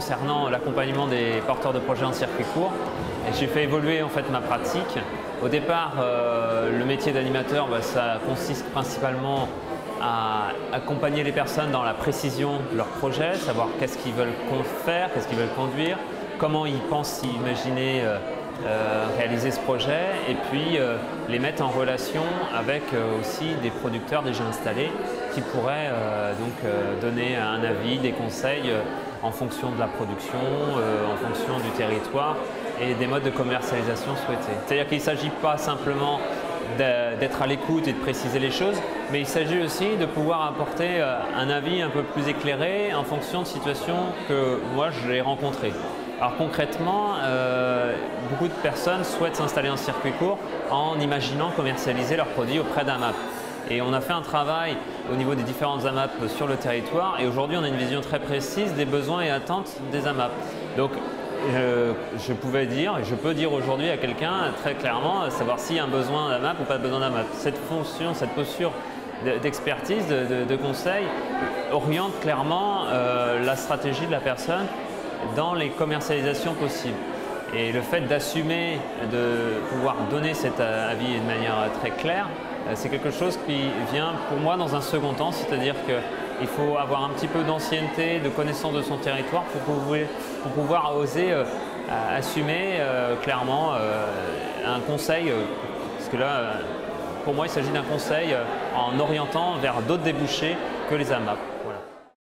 concernant l'accompagnement des porteurs de projets en circuit court. Et j'ai fait évoluer en fait ma pratique. Au départ, le métier d'animateur, ça consiste principalement à accompagner les personnes dans la précision de leur projet, savoir qu'est-ce qu'ils veulent faire, qu'est-ce qu'ils veulent conduire, comment ils pensent imaginer réaliser ce projet, et puis les mettre en relation avec aussi des producteurs déjà installés qui pourraient donner un avis, des conseils en fonction de la production, en fonction du territoire et des modes de commercialisation souhaités. C'est-à-dire qu'il ne s'agit pas simplement d'être à l'écoute et de préciser les choses, mais il s'agit aussi de pouvoir apporter un avis un peu plus éclairé en fonction de situations que moi j'ai rencontrées. Alors concrètement, beaucoup de personnes souhaitent s'installer en circuit court en imaginant commercialiser leurs produits auprès d'AMAP. Et on a fait un travail au niveau des différentes AMAP sur le territoire, et aujourd'hui on a une vision très précise des besoins et attentes des AMAP. Donc je pouvais dire, et je peux dire aujourd'hui à quelqu'un très clairement, savoir s'il y a un besoin d'AMAP ou pas de besoin d'AMAP. Cette fonction, cette posture d'expertise, de conseil, oriente clairement la stratégie de la personne dans les commercialisations possibles. Et le fait d'assumer, de pouvoir donner cet avis de manière très claire, c'est quelque chose qui vient pour moi dans un second temps, c'est-à-dire qu'il faut avoir un petit peu d'ancienneté, de connaissance de son territoire pour pouvoir oser assumer clairement un conseil, parce que là, pour moi, il s'agit d'un conseil en orientant vers d'autres débouchés que les AMAP.